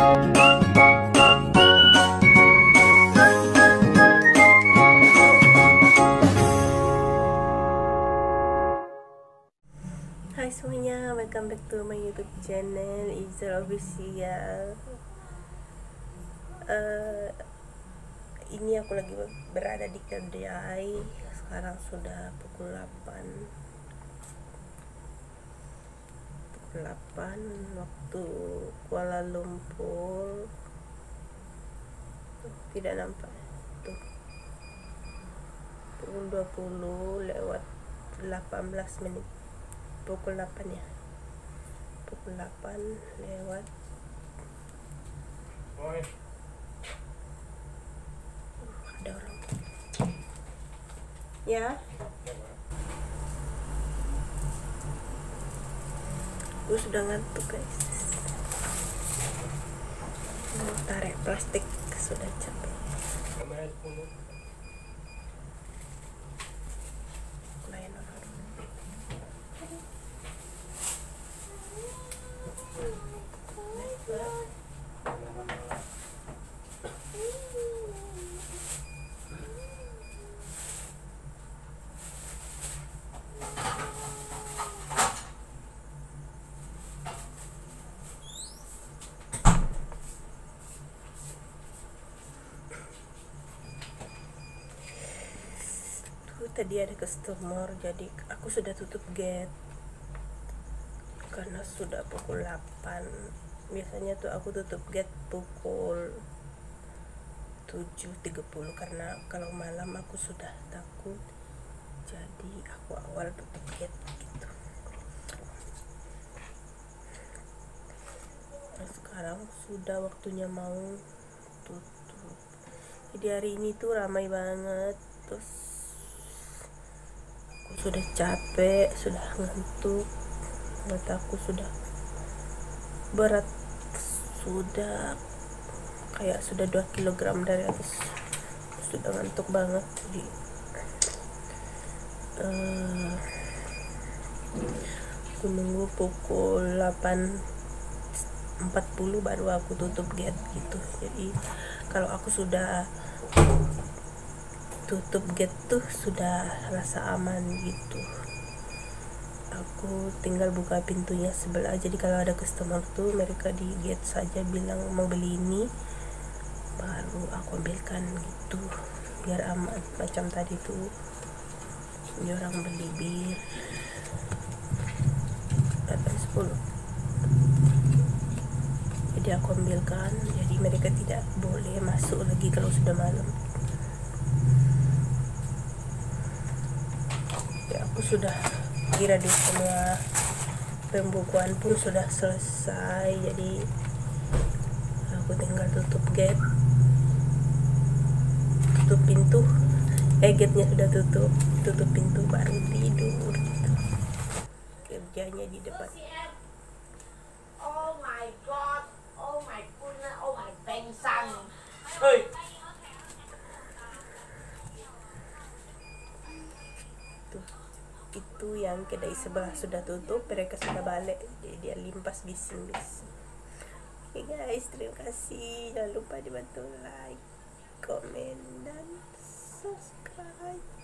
Hai semuanya, welcome back to my YouTube channel Izal Official. Ini aku lagi berada di kedai. Sekarang sudah pukul 8 waktu Kuala Lumpur. Tidak nampak tuh, pukul 20 lewat 18 menit. Pukul 8 ya, pukul 8 lewat ada orang ya. Gue sudah ngantuk guys, mau tarik plastik, sudah capek. Tadi ada customer, jadi aku sudah tutup gate karena sudah pukul 8. Biasanya tuh aku tutup gate pukul 7.30 karena kalau malam aku sudah takut, jadi aku awal tutup gate gitu. Nah, sekarang sudah waktunya mau tutup. Jadi hari ini tuh ramai banget, terus aku sudah capek, sudah ngantuk, mataku sudah berat, sudah kayak sudah 2 kg dari atas, sudah ngantuk banget. Jadi aku nunggu pukul 8.40 baru aku tutup gate gitu. Jadi kalau aku sudah tutup gate tuh sudah rasa aman gitu. Aku tinggal buka pintunya sebelah. Jadi kalau ada customer tuh mereka di gate saja bilang mau beli ini, baru aku ambilkan gitu biar aman. Macam tadi tuh orang beli bir datang 10, jadi aku ambilkan. Jadi mereka tidak boleh masuk lagi kalau sudah malam. Aku sudah kira di semua pembukuan pun sudah selesai, jadi aku tinggal tutup gate, tutup pintu. Gate-nya sudah tutup pintu baru tidur gitu. Kerjanya di depan. Oh my god, oh my goodness, oh my bengsan. Itu yang kedai sebelah sudah tutup, mereka sudah balik, jadi dia limpas bising-bising. Oke guys, terima kasih, jangan lupa dibantu like, komen, dan subscribe.